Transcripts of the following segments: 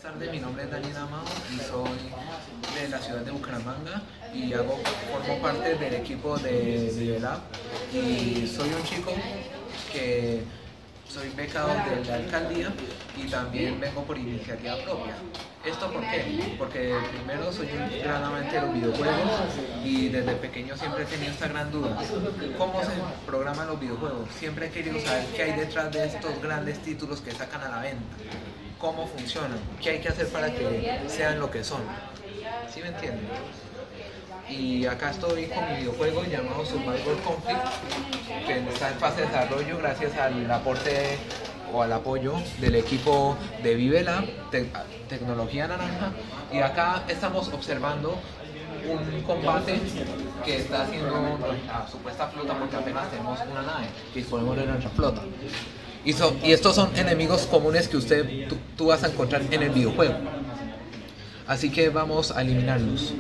tardes, mi nombre es Daniel Amado y soy de la ciudad de Bucaramanga y formo parte del equipo de Nivelab y soy un chico que soy becado de la alcaldía y también vengo por iniciativa propia. ¿Esto por qué? Porque primero soy un gran amante de los videojuegos y desde pequeño siempre he tenido esta gran duda. ¿Cómo se programan los videojuegos? Siempre he querido saber qué hay detrás de estos grandes títulos que sacan a la venta. ¿Cómo funcionan? ¿Qué hay que hacer para que sean lo que son? ¿Sí me entienden? Y acá estoy con mi videojuego llamado Survivor Conflict, que está en fase de desarrollo gracias al aporte o al apoyo del equipo de Vivelab, Tecnología Naranja, y acá estamos observando un combate que está haciendo nuestra supuesta flota, porque apenas tenemos una nave que disponemos de nuestra flota. Y estos son enemigos comunes que tú vas a encontrar en el videojuego. Así que vamos a eliminarlos.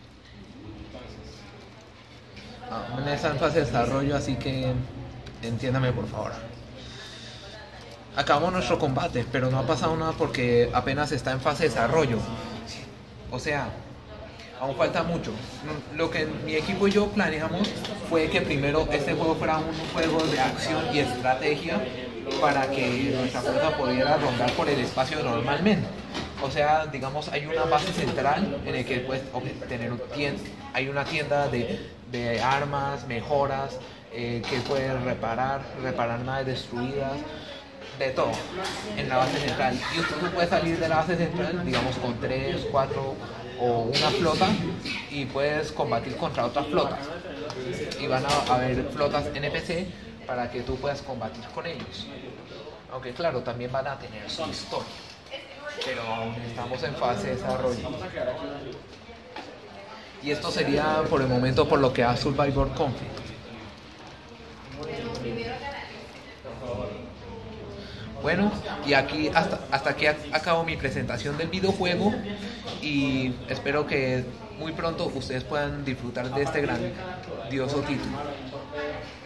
Aún está en fase de desarrollo, así que entiéndame por favor. Acabamos nuestro combate, pero no ha pasado nada porque apenas está en fase de desarrollo. O sea, aún falta mucho. Lo que mi equipo y yo planeamos fue que primero este juego fuera un juego de acción y estrategia para que nuestra flota pudiera rondar por el espacio normalmente. O sea, digamos, hay una base central en la que puedes obtener hay una tienda de armas, mejoras, que puedes reparar naves destruidas, de todo en la base central. Y tú puedes salir de la base central, digamos, con 3, 4 o una flota y puedes combatir contra otras flotas. Y van a haber flotas NPC para que tú puedas combatir con ellos. Aunque claro, también van a tener su historia. Pero aún estamos en fase de desarrollo. Y esto sería por el momento por lo que ha Survivor Conflict. Bueno, y aquí hasta aquí acabo mi presentación del videojuego y espero que muy pronto ustedes puedan disfrutar de este grandioso título.